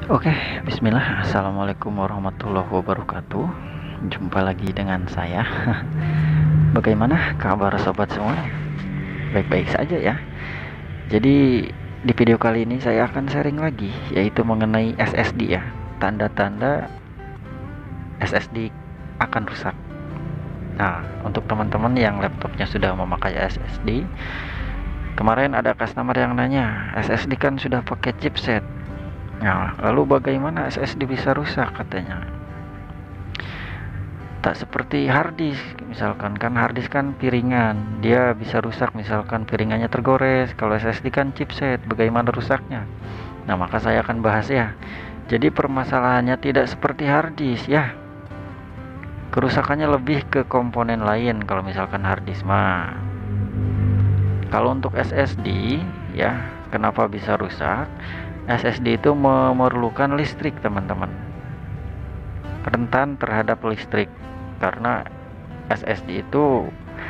Oke, bismillah. Assalamualaikum warahmatullahi wabarakatuh. Jumpa lagi dengan saya. Bagaimana kabar sobat semua? Baik-baik saja ya. Jadi di video kali ini saya akan sharing lagi, yaitu mengenai SSD ya. Tanda-tanda SSD akan rusak. Nah, untuk teman-teman yang laptopnya sudah memakai SSD, kemarin ada customer yang nanya, SSD kan sudah pakai chipset. Nah, lalu bagaimana SSD bisa rusak katanya? Tak seperti harddisk, misalkan kan harddisk kan piringan, dia bisa rusak misalkan piringannya tergores. Kalau SSD kan chipset, bagaimana rusaknya? Nah, maka saya akan bahas ya. Jadi permasalahannya tidak seperti harddisk ya. Kerusakannya lebih ke komponen lain kalau misalkan harddisk mah. Kalau untuk SSD ya, kenapa bisa rusak? SSD itu memerlukan listrik teman-teman, rentan terhadap listrik, karena SSD itu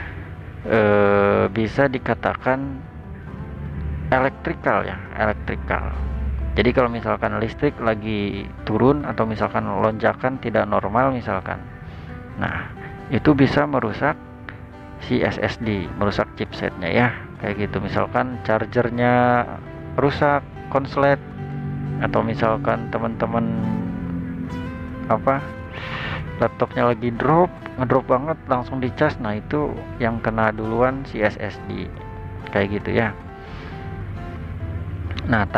bisa dikatakan elektrikal ya, elektrikal. Jadi kalau misalkan listrik lagi turun atau misalkan lonjakan tidak normal misalkan, nah itu bisa merusak si SSD, merusak chipsetnya ya, kayak gitu. Misalkan chargernya rusak, konslet, atau misalkan teman-teman laptopnya lagi ngedrop banget langsung dicas, nah itu yang kena duluan si SSD, kayak gitu ya. Nah,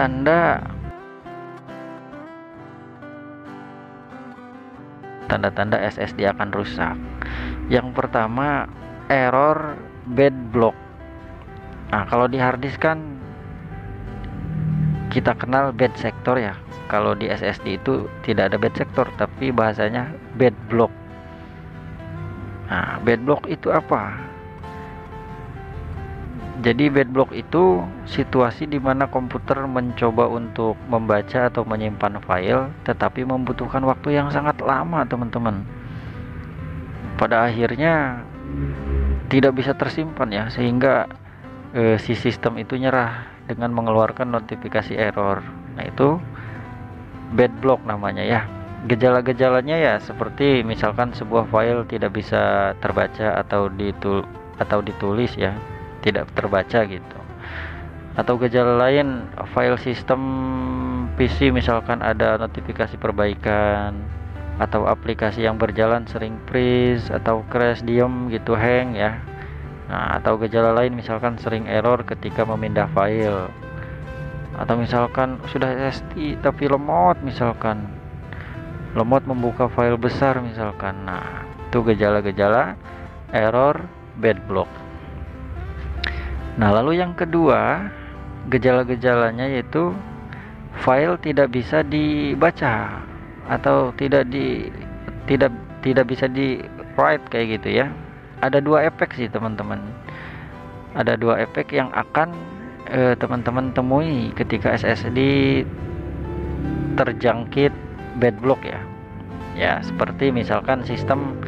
tanda-tanda SSD akan rusak, yang pertama error bad block. Nah, kalau di harddisk kan kita kenal bad sector ya. Kalau di SSD itu tidak ada bad sector, tapi bahasanya bad block. Nah, bad block itu apa? Jadi bad block itu situasi di mana komputer mencoba untuk membaca atau menyimpan file, tetapi membutuhkan waktu yang sangat lama, teman-teman. Pada akhirnya tidak bisa tersimpan ya, sehingga si sistem itu nyerah dengan mengeluarkan notifikasi error. Nah, itu bad block namanya ya. Gejala-gejalanya ya seperti misalkan sebuah file tidak bisa terbaca atau ditulis ya, tidak terbaca gitu. Atau gejala lain, file sistem PC misalkan ada notifikasi perbaikan, atau aplikasi yang berjalan sering freeze atau crash, diem gitu, hang ya. Nah, atau gejala lain misalkan sering error ketika memindah file, atau misalkan sudah SSD tapi lemot membuka file besar misalkan. Nah, itu gejala-gejala error bad block. Nah, lalu yang kedua, gejala-gejalanya yaitu file tidak bisa dibaca atau tidak bisa di write, kayak gitu ya. Ada dua efek sih teman-teman. Ada dua efek yang akan teman-teman temui ketika SSD terjangkit bad block ya. Ya, seperti misalkan sistem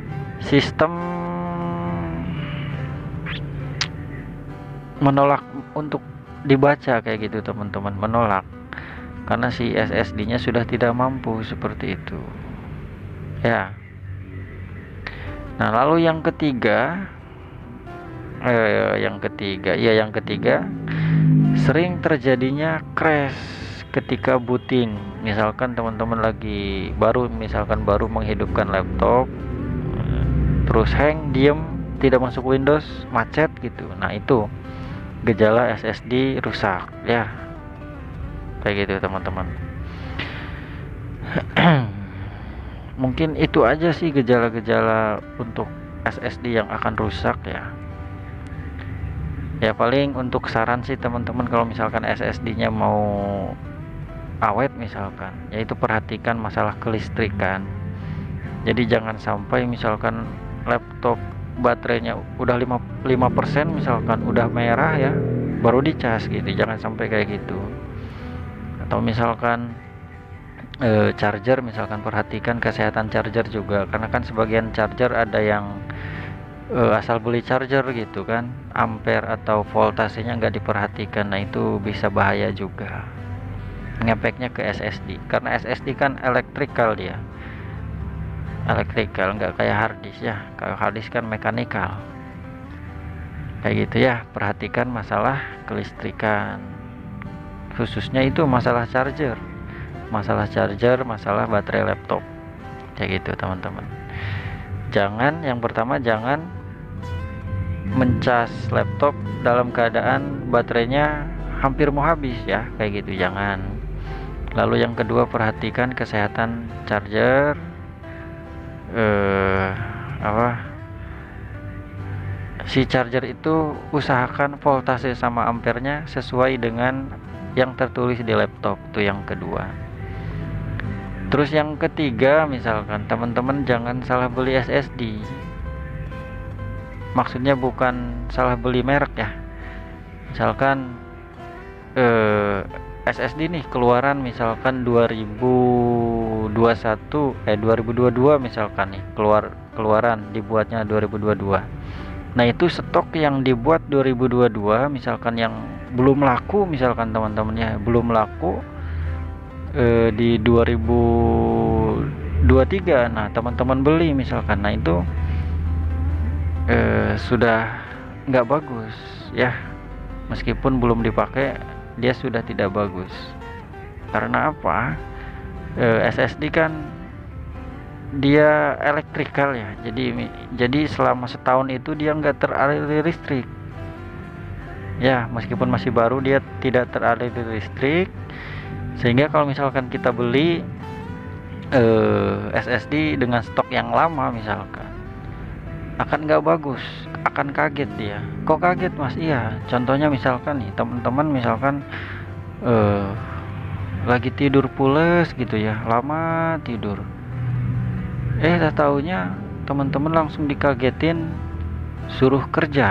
menolak untuk dibaca, kayak gitu teman-teman, menolak karena si SSD-nya sudah tidak mampu, seperti itu ya. Nah, lalu yang ketiga yang ketiga sering terjadinya crash ketika booting. Misalkan teman-teman baru menghidupkan laptop, terus hang, diem, tidak masuk Windows, macet gitu. Nah, itu gejala SSD rusak ya, kayak gitu teman-teman. Mungkin itu aja sih gejala-gejala untuk SSD yang akan rusak ya. Ya, paling untuk saran sih teman-teman, kalau misalkan SSD-nya mau awet misalkan, yaitu perhatikan masalah kelistrikan. Jadi jangan sampai misalkan laptop baterainya udah 5% misalkan, udah merah ya, baru dicas gitu. Jangan sampai kayak gitu. Atau misalkan charger, misalkan perhatikan kesehatan charger juga, karena kan sebagian charger ada yang asal beli charger gitu kan, ampere atau voltasenya nggak diperhatikan. Nah, itu bisa bahaya juga. ngepeknya ke SSD, karena SSD kan elektrikal, dia elektrikal, nggak kayak harddisk ya. Kalau harddisk kan mekanikal kayak gitu ya. Perhatikan masalah kelistrikan, khususnya itu masalah charger, masalah baterai laptop kayak gitu teman-teman. Yang pertama jangan mencas laptop dalam keadaan baterainya hampir mau habis ya, kayak gitu jangan. Lalu yang kedua, perhatikan kesehatan charger, si charger itu usahakan voltase sama ampernya sesuai dengan yang tertulis di laptop, itu yang kedua. Terus yang ketiga, misalkan teman-teman jangan salah beli SSD. Maksudnya bukan salah beli merek ya. Misalkan SSD nih keluaran misalkan 2022 misalkan nih, keluaran dibuatnya 2022. Nah, itu stok yang dibuat 2022 misalkan yang belum laku, misalkan teman-teman ya, belum laku di 2023. Nah, teman-teman beli misalkan, nah itu sudah nggak bagus ya. Meskipun belum dipakai, dia sudah tidak bagus. Karena apa? SSD kan dia elektrikal ya, jadi selama setahun itu dia nggak teraliri listrik ya. Meskipun masih baru, dia tidak teraliri listrik, sehingga kalau misalkan kita beli SSD dengan stok yang lama misalkan, akan nggak bagus, akan kaget dia. Kok kaget mas? Iya, contohnya misalkan nih teman-teman, misalkan lagi tidur pules gitu ya, lama tidur, tak taunya teman-teman langsung dikagetin suruh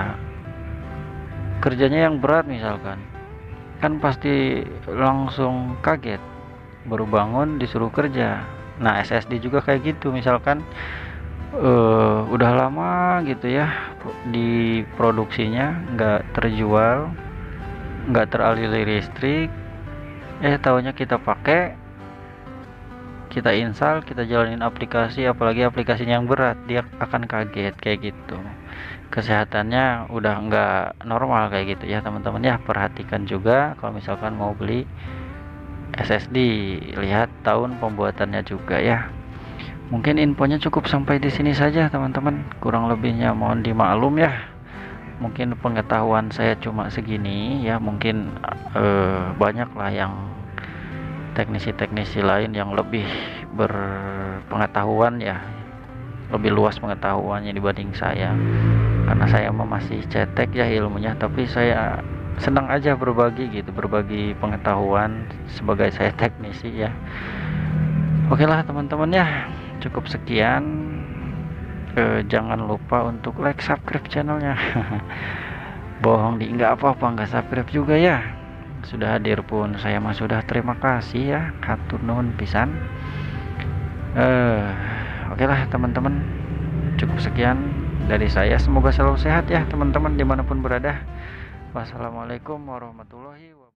kerjanya yang berat misalkan, kan pasti langsung kaget, baru bangun disuruh kerja. Nah, SSD juga kayak gitu, misalkan udah lama gitu ya di produksinya, nggak terjual, nggak teraliri listrik, taunya kita pakai, kita install, kita jalanin aplikasi, apalagi aplikasinya yang berat, dia akan kaget kayak gitu. Kesehatannya udah nggak normal kayak gitu ya teman-teman ya. Perhatikan juga kalau misalkan mau beli SSD, lihat tahun pembuatannya juga ya. Mungkin infonya cukup sampai di sini saja teman-teman, kurang lebihnya mohon dimaklum ya. Mungkin pengetahuan saya cuma segini ya, mungkin banyaklah yang teknisi-teknisi lain yang lebih berpengetahuan ya, lebih luas pengetahuannya dibanding saya, karena saya masih cetek ya ilmunya. Tapi saya senang aja berbagi gitu, berbagi pengetahuan sebagai saya teknisi ya. Oke lah teman-teman ya, cukup sekian. Jangan lupa untuk like, subscribe channelnya. Bohong di nggak apa-apa nggak subscribe juga ya. Sudah hadir pun saya mah sudah terima kasih ya, hatur nuhun pisan. Oke lah teman-teman, cukup sekian dari saya. Semoga selalu sehat ya teman-teman dimanapun berada. Wassalamualaikum warahmatullahi wabarakatuh.